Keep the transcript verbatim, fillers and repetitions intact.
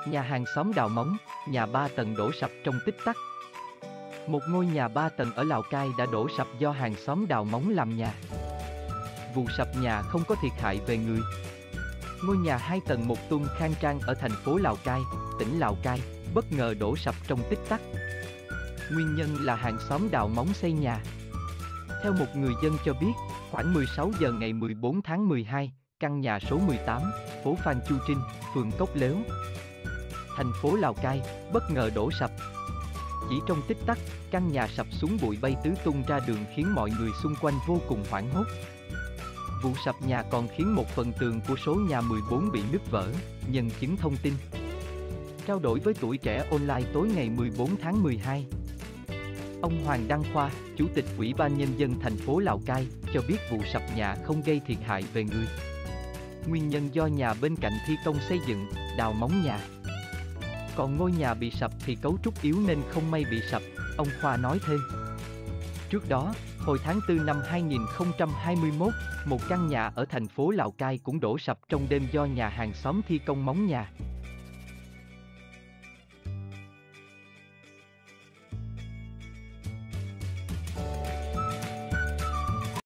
Nhà hàng xóm đào móng, nhà ba tầng đổ sập trong tích tắc. Một ngôi nhà ba tầng ở Lào Cai đã đổ sập do hàng xóm đào móng làm nhà. Vụ sập nhà không có thiệt hại về người. Ngôi nhà hai tầng một tung khang trang ở thành phố Lào Cai, tỉnh Lào Cai, bất ngờ đổ sập trong tích tắc. Nguyên nhân là hàng xóm đào móng xây nhà. Theo một người dân cho biết, khoảng mười sáu giờ ngày mười bốn tháng mười hai, căn nhà số mười tám, phố Phan Chu Trinh, phường Cốc Lếu, thành phố Lào Cai, bất ngờ đổ sập. Chỉ trong tích tắc, căn nhà sập xuống bụi bay tứ tung ra đường khiến mọi người xung quanh vô cùng hoảng hốt. Vụ sập nhà còn khiến một phần tường của số nhà mười bốn bị nứt vỡ, nhân chứng thông tin. Trao đổi với Tuổi Trẻ Online tối ngày mười bốn tháng mười hai, ông Hoàng Đăng Khoa, Chủ tịch Ủy ban Nhân dân thành phố Lào Cai, cho biết vụ sập nhà không gây thiệt hại về người. Nguyên nhân do nhà bên cạnh thi công xây dựng, đào móng nhà. Còn ngôi nhà bị sập thì cấu trúc yếu nên không may bị sập, ông Khoa nói thêm. Trước đó, hồi tháng tư năm hai nghìn không trăm hai mươi mốt, một căn nhà ở thành phố Lào Cai cũng đổ sập trong đêm do nhà hàng xóm thi công móng nhà.